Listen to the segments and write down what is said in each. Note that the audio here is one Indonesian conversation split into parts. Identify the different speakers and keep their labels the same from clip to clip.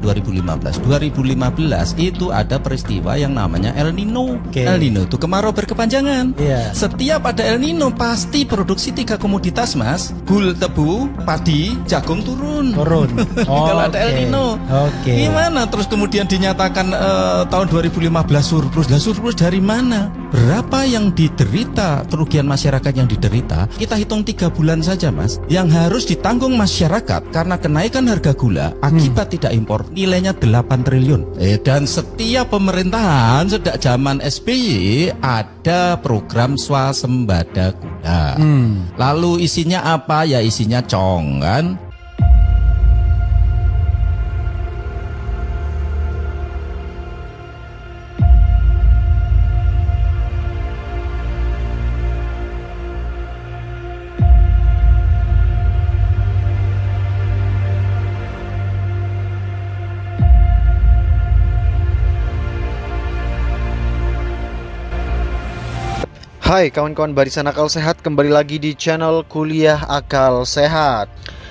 Speaker 1: 2015. 2015 itu ada peristiwa yang namanya El Nino. El Nino itu kemarau berkepanjangan. Setiap ada El Nino pasti produksi 3 komoditas, Mas. Gul, tebu, padi, jagung turun. Kalau ada El Nino. Gimana terus kemudian dinyatakan tahun 2015 surplus. Lah surplus dari mana? Berapa yang diderita, kerugian masyarakat yang diderita? Kita hitung 3 bulan saja, Mas. Yang harus ditanggung masyarakat karena kenaikan harga gula akibat tidak impor nilainya 8 triliun. Dan setiap pemerintahan sejak zaman SBY ada program swasembada gula. Lalu isinya apa? Ya isinya cong kan.
Speaker 2: Hai kawan-kawan barisan akal sehat, kembali lagi di channel Kuliah Akal Sehat.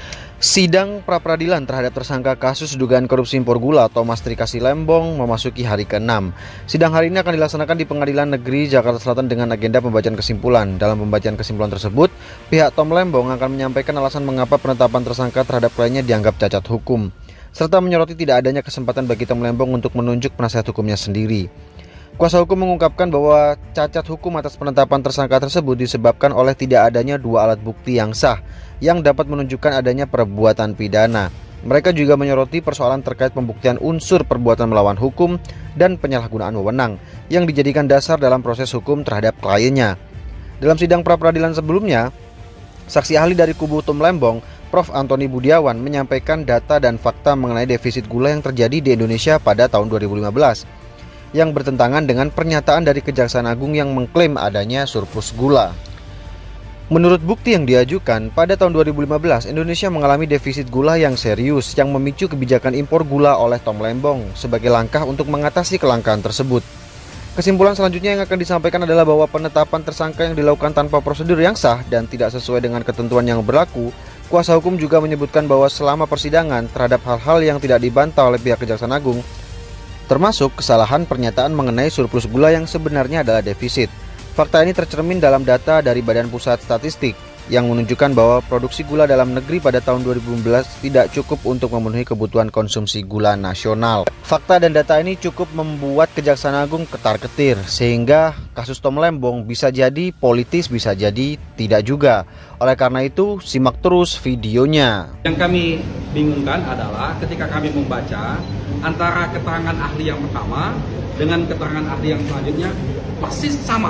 Speaker 2: Sidang pra-peradilan terhadap tersangka kasus dugaan korupsi impor gula Thomas Trikasih Lembong memasuki hari ke-6. Sidang hari ini akan dilaksanakan di Pengadilan Negeri Jakarta Selatan dengan agenda pembacaan kesimpulan. Dalam pembacaan kesimpulan tersebut, pihak Tom Lembong akan menyampaikan alasan mengapa penetapan tersangka terhadap kliennya dianggap cacat hukum, serta menyoroti tidak adanya kesempatan bagi Tom Lembong untuk menunjuk penasihat hukumnya sendiri. Kuasa hukum mengungkapkan bahwa cacat hukum atas penetapan tersangka tersebut disebabkan oleh tidak adanya 2 alat bukti yang sah yang dapat menunjukkan adanya perbuatan pidana. Mereka juga menyoroti persoalan terkait pembuktian unsur perbuatan melawan hukum dan penyalahgunaan wewenang yang dijadikan dasar dalam proses hukum terhadap kliennya. Dalam sidang pra-peradilan sebelumnya, saksi ahli dari kubu Tom Lembong, Prof. Antoni Budiawan, menyampaikan data dan fakta mengenai defisit gula yang terjadi di Indonesia pada tahun 2015. Yang bertentangan dengan pernyataan dari Kejaksaan Agung yang mengklaim adanya surplus gula. Menurut bukti yang diajukan, pada tahun 2015 Indonesia mengalami defisit gula yang serius yang memicu kebijakan impor gula oleh Tom Lembong sebagai langkah untuk mengatasi kelangkaan tersebut. Kesimpulan selanjutnya yang akan disampaikan adalah bahwa penetapan tersangka yang dilakukan tanpa prosedur yang sah dan tidak sesuai dengan ketentuan yang berlaku. Kuasa hukum juga menyebutkan bahwa selama persidangan terhadap hal-hal yang tidak dibantah oleh pihak Kejaksaan Agung, termasuk kesalahan pernyataan mengenai surplus gula yang sebenarnya adalah defisit. Fakta ini tercermin dalam data dari Badan Pusat Statistik yang menunjukkan bahwa produksi gula dalam negeri pada tahun 2015 tidak cukup untuk memenuhi kebutuhan konsumsi gula nasional. Fakta dan data ini cukup membuat Kejaksaan Agung ketar-ketir, sehingga kasus Tom Lembong bisa jadi politis, bisa jadi tidak juga. Oleh karena itu, simak terus videonya.
Speaker 3: Yang kami bingungkan adalah ketika kami membaca antara keterangan ahli yang pertama dengan keterangan ahli yang selanjutnya persis sama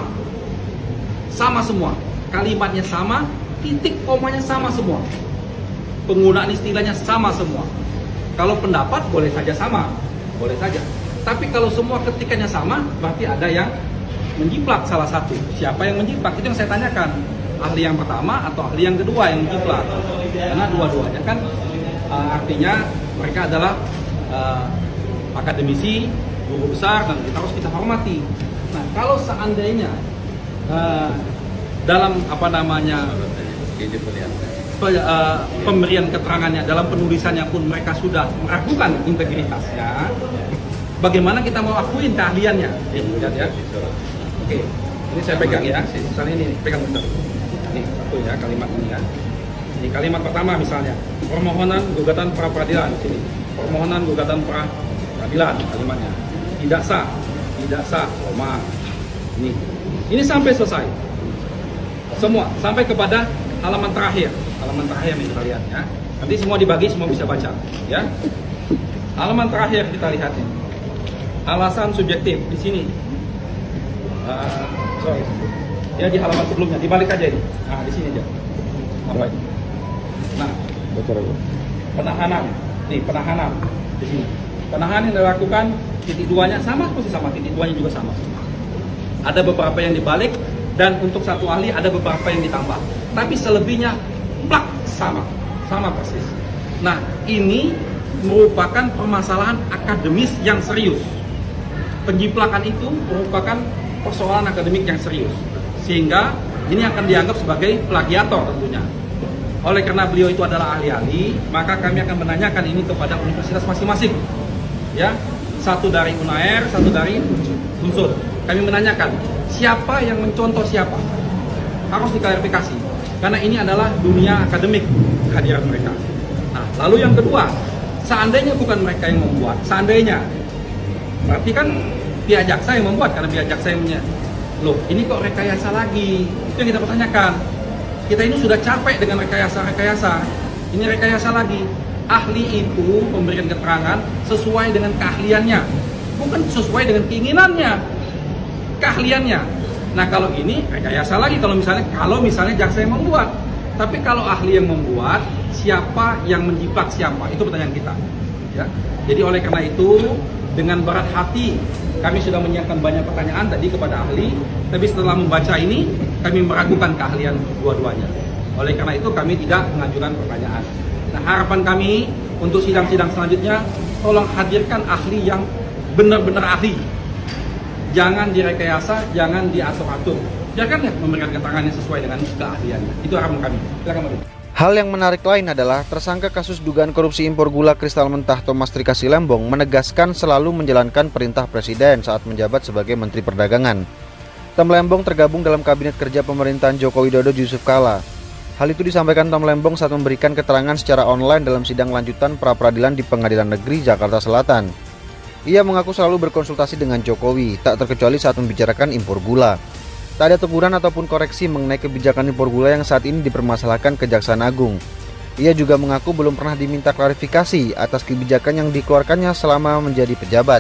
Speaker 3: semua, kalimatnya sama, titik komanya sama semua, penggunaan istilahnya sama semua. Kalau pendapat boleh saja sama, boleh saja, tapi kalau semua ketikannya sama berarti ada yang menjiplak salah satu. Siapa yang menjiplak? Itu yang saya tanyakan, ahli yang pertama atau ahli yang kedua yang menjiplak, karena dua-duanya kan artinya mereka adalah akademisi, guru besar, dan kita harus kita hormati. Nah, kalau seandainya dalam pemberian keterangannya, dalam penulisannya pun mereka sudah meragukan integritasnya, bagaimana kita mau akuin keahliannya? Lihat ya. Oke, ini saya pegang ya. Misalnya ini, pegang bentar. Ini satu ya kalimat ini kan. Ini kalimat pertama misalnya, permohonan gugatan pra peradilan. Sini, permohonan gugatan pra peradilan kalimatnya tidak sah, koma. Ini sampai selesai semua, sampai kepada halaman terakhir yang kita lihat ya. Nanti semua dibagi, semua bisa baca ya. Halaman terakhir kita lihat ini, alasan subjektif di sini. Sorry ya, di halaman sebelumnya dibalik aja ini. Nah di sini aja apa ini. Nah penahanan di sini. Penahanan yang dilakukan titik duanya sama, posisi sama, titik duanya juga sama. Ada beberapa yang dibalik dan untuk satu ahli ada beberapa yang ditambah. Tapi selebihnya plak sama persis. Nah, ini merupakan permasalahan akademis yang serius. Penjiplakan itu merupakan persoalan akademik yang serius. Sehingga ini akan dianggap sebagai plagiator tentunya. Oleh karena beliau itu adalah ahli-ahli, maka kami akan menanyakan ini kepada universitas masing-masing. ya, satu dari UNAIR, satu dari Unsur. Kami menanyakan siapa yang mencontoh siapa, harus diklarifikasi karena ini adalah dunia akademik kehadiran mereka. Nah, lalu yang kedua, seandainya bukan mereka yang membuat, seandainya berarti kan pihak jaksa yang membuat, karena pihak jaksa yang loh ini kok rekayasa lagi, itu yang kita pertanyakan. Kita ini sudah capek dengan rekayasa, ini rekayasa lagi. Ahli itu memberikan keterangan sesuai dengan keahliannya, bukan sesuai dengan keinginannya, keahliannya. Nah kalau ini rekayasa lagi, kalau misalnya jaksa yang membuat. Tapi kalau ahli yang membuat, siapa yang menjebak siapa, itu pertanyaan kita, ya. Jadi oleh karena itu dengan berat hati kami sudah menyiapkan banyak pertanyaan tadi kepada ahli, tapi setelah membaca ini kami meragukan keahlian dua-duanya. Oleh karena itu kami tidak mengajukan pertanyaan. Nah, harapan kami untuk sidang-sidang selanjutnya, tolong hadirkan ahli yang benar-benar ahli. Jangan direkayasa, jangan diatur-atur. Biarkan ya memberikan keterangannya sesuai dengan keahliannya. Itu harapan kami. Silakan, Pak.
Speaker 2: Hal yang menarik lain adalah tersangka kasus dugaan korupsi impor gula kristal mentah Thomas Trikasih Lembong menegaskan selalu menjalankan perintah Presiden saat menjabat sebagai Menteri Perdagangan. Tom Lembong tergabung dalam Kabinet Kerja Pemerintahan Joko Widodo Yusuf Kala. Hal itu disampaikan Tom Lembong saat memberikan keterangan secara online dalam sidang lanjutan pra-peradilan di Pengadilan Negeri Jakarta Selatan. Ia mengaku selalu berkonsultasi dengan Jokowi, tak terkecuali saat membicarakan impor gula. Tak ada teguran ataupun koreksi mengenai kebijakan impor gula yang saat ini dipermasalahkan Kejaksaan Agung. Ia juga mengaku belum pernah diminta klarifikasi atas kebijakan yang dikeluarkannya selama menjadi pejabat.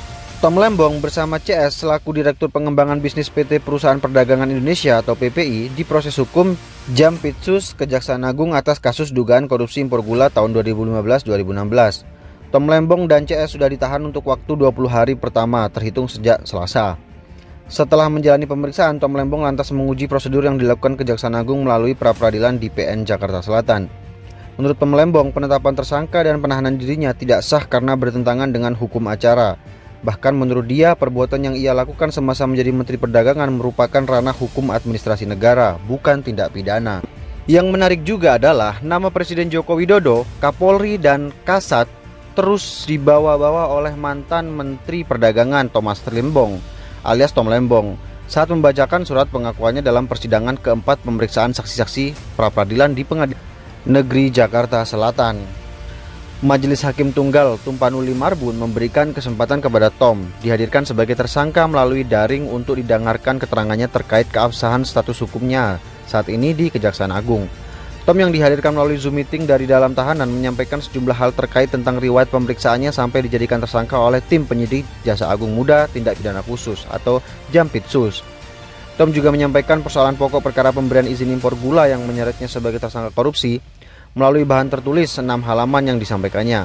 Speaker 2: Tom Lembong bersama CS selaku Direktur Pengembangan Bisnis PT Perusahaan Perdagangan Indonesia atau PPI diproses hukum Jampitsus Kejaksaan Agung atas kasus dugaan korupsi impor gula tahun 2015-2016. Tom Lembong dan CS sudah ditahan untuk waktu 20 hari pertama terhitung sejak Selasa. Setelah menjalani pemeriksaan, Tom Lembong lantas menguji prosedur yang dilakukan Kejaksaan Agung melalui pra-peradilan di PN Jakarta Selatan. Menurut Tom Lembong, penetapan tersangka dan penahanan dirinya tidak sah karena bertentangan dengan hukum acara. Bahkan menurut dia, perbuatan yang ia lakukan semasa menjadi Menteri Perdagangan merupakan ranah hukum administrasi negara, bukan tindak pidana. Yang menarik juga adalah nama Presiden Joko Widodo, Kapolri, dan Kasat terus dibawa-bawa oleh mantan Menteri Perdagangan Thomas Lembong alias Tom Lembong saat membacakan surat pengakuannya dalam persidangan keempat pemeriksaan saksi-saksi pra-peradilan di Pengadilan Negeri Jakarta Selatan. Majelis Hakim Tunggal Tumpanuli Marbun memberikan kesempatan kepada Tom dihadirkan sebagai tersangka melalui daring untuk didengarkan keterangannya terkait keabsahan status hukumnya saat ini di Kejaksaan Agung. Tom yang dihadirkan melalui Zoom meeting dari dalam tahanan menyampaikan sejumlah hal terkait tentang riwayat pemeriksaannya sampai dijadikan tersangka oleh tim penyidik Jaksa Agung Muda Tindak Pidana Khusus atau Jampitsus. Tom juga menyampaikan persoalan pokok perkara pemberian izin impor gula yang menyeretnya sebagai tersangka korupsi melalui bahan tertulis 6 halaman yang disampaikannya.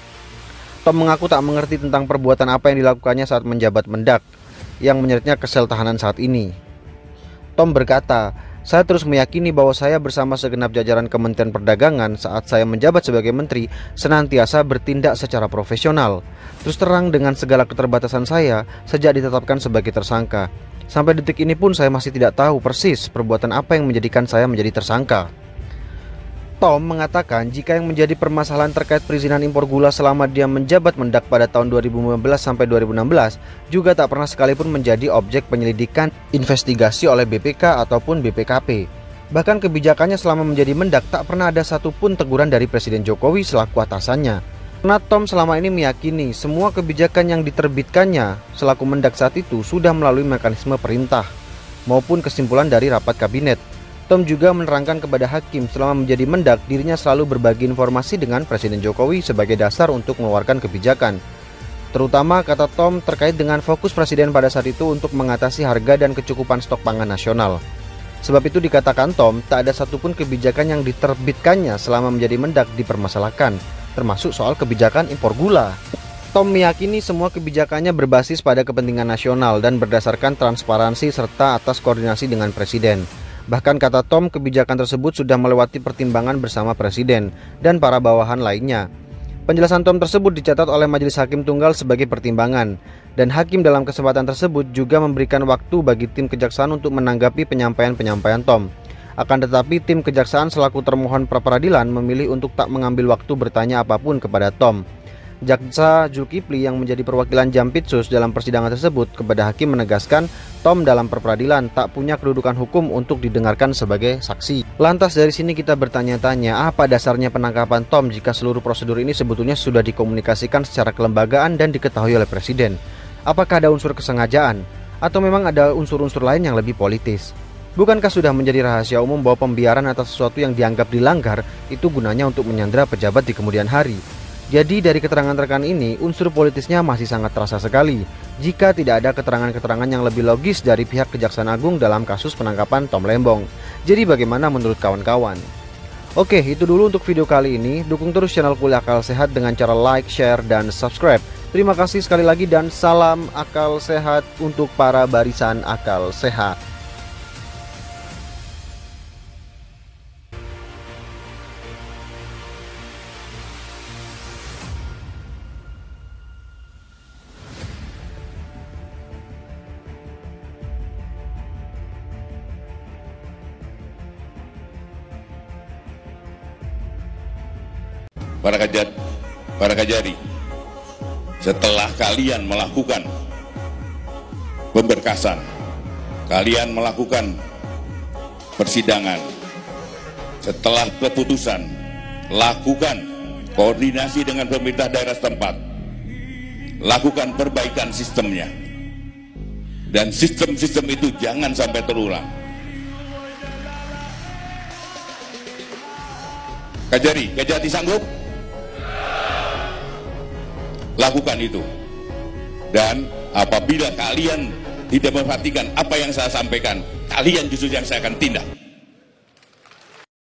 Speaker 2: Tom mengaku tak mengerti tentang perbuatan apa yang dilakukannya saat menjabat Mendak yang menyeretnya ke sel tahanan saat ini. Tom berkata, "Saya terus meyakini bahwa saya bersama segenap jajaran Kementerian Perdagangan saat saya menjabat sebagai menteri senantiasa bertindak secara profesional. Terus terang dengan segala keterbatasan saya sejak ditetapkan sebagai tersangka. Sampai detik ini pun saya masih tidak tahu persis perbuatan apa yang menjadikan saya menjadi tersangka." Tom mengatakan jika yang menjadi permasalahan terkait perizinan impor gula selama dia menjabat Mendak pada tahun 2015 sampai 2016 juga tak pernah sekalipun menjadi objek penyelidikan investigasi oleh BPK ataupun BPKP. Bahkan kebijakannya selama menjadi Mendak tak pernah ada satupun teguran dari Presiden Jokowi selaku atasannya. Karena Tom selama ini meyakini semua kebijakan yang diterbitkannya selaku Mendak saat itu sudah melalui mekanisme perintah maupun kesimpulan dari rapat kabinet. Tom juga menerangkan kepada hakim selama menjadi Mendak dirinya selalu berbagi informasi dengan Presiden Jokowi sebagai dasar untuk mengeluarkan kebijakan. Terutama kata Tom terkait dengan fokus Presiden pada saat itu untuk mengatasi harga dan kecukupan stok pangan nasional. Sebab itu dikatakan Tom tak ada satupun kebijakan yang diterbitkannya selama menjadi Mendak dipermasalahkan, termasuk soal kebijakan impor gula. Tom meyakini semua kebijakannya berbasis pada kepentingan nasional dan berdasarkan transparansi serta atas koordinasi dengan Presiden. Bahkan kata Tom, kebijakan tersebut sudah melewati pertimbangan bersama Presiden dan para bawahan lainnya. Penjelasan Tom tersebut dicatat oleh Majelis Hakim Tunggal sebagai pertimbangan, dan hakim dalam kesempatan tersebut juga memberikan waktu bagi tim kejaksaan untuk menanggapi penyampaian-penyampaian Tom. Akan tetapi tim kejaksaan selaku termohon pra-peradilan memilih untuk tak mengambil waktu bertanya apapun kepada Tom. Jaksa Zulkifli yang menjadi perwakilan Jampitsus dalam persidangan tersebut kepada hakim menegaskan Tom dalam peradilan tak punya kedudukan hukum untuk didengarkan sebagai saksi. Lantas dari sini kita bertanya-tanya, apa dasarnya penangkapan Tom jika seluruh prosedur ini sebetulnya sudah dikomunikasikan secara kelembagaan dan diketahui oleh Presiden? Apakah ada unsur kesengajaan? Atau memang ada unsur-unsur lain yang lebih politis? Bukankah sudah menjadi rahasia umum bahwa pembiaran atas sesuatu yang dianggap dilanggar itu gunanya untuk menyandera pejabat di kemudian hari? Jadi dari keterangan rekan ini, unsur politisnya masih sangat terasa sekali jika tidak ada keterangan-keterangan yang lebih logis dari pihak Kejaksaan Agung dalam kasus penangkapan Tom Lembong. Jadi bagaimana menurut kawan-kawan? Oke, itu dulu untuk video kali ini. Dukung terus channel Kuliah Akal Sehat dengan cara like, share, dan subscribe. Terima kasih sekali lagi dan salam akal sehat untuk para barisan akal sehat.
Speaker 4: Para Kajari, setelah kalian melakukan pemberkasan, kalian melakukan persidangan, setelah keputusan, lakukan koordinasi dengan pemerintah daerah setempat, lakukan perbaikan sistemnya, dan sistem-sistem itu jangan sampai terulang. Kajari sanggup? Lakukan itu. Dan apabila kalian tidak memperhatikan apa yang saya sampaikan, kalian justru yang saya akan tindak.